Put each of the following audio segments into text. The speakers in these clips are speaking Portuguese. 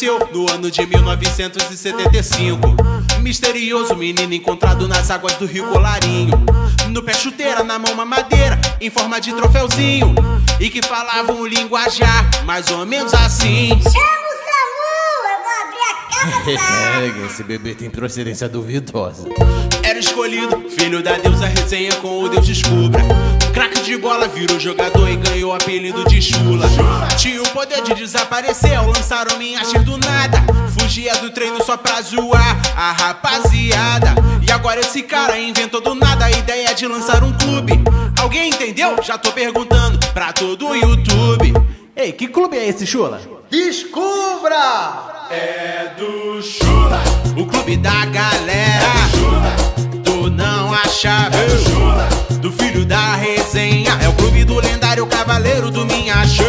aconteceu no ano de 1975. Misterioso menino encontrado nas águas do Rio Colarinho. No pé chuteira, na mão mamadeira, em forma de troféuzinho. E que falava um linguajar mais ou menos assim: chama o SAMU, eu vou abrir a cama. Esse bebê tem procedência duvidosa. Era escolhido, filho da deusa, resenha com o Deus descubra. Craque de bola, virou jogador e ganhou o apelido de Chula. Tinha o poder de desaparecer ao lançar o Minhacher do nada. Fugia do treino só pra zoar a rapaziada. E agora esse cara inventou do nada a ideia de lançar um clube. Alguém entendeu? Já tô perguntando pra todo o YouTube. Ei, que clube é esse, Chula? Descubra! É do Chula, o clube da galera. Tu não achava? Do filho da resenha. É o clube do lendário cavaleiro do Minhacher.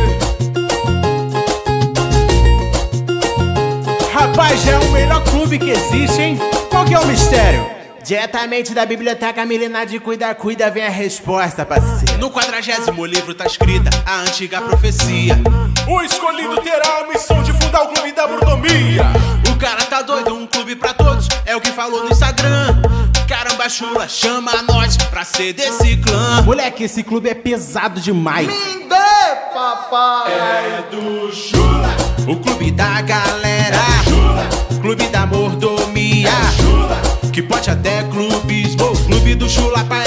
Rapaz, já é o melhor clube que existe, hein? Qual que é o mistério? Diretamente da biblioteca milenar de Cuida vem a resposta, parceiro. No 40º livro tá escrita a antiga profecia: o escolhido terá a missão de fundar o clube da mordomia. O cara tá doido, um clube pra todos, é o que falou no Instagram. Caramba, Chula, chama nós pra ser desse clã. Moleque, esse clube é pesado demais. Me dê, papai! É do Chula, o clube da galera. Clube da mordomia, que pode até clubismo. Clube do Chula.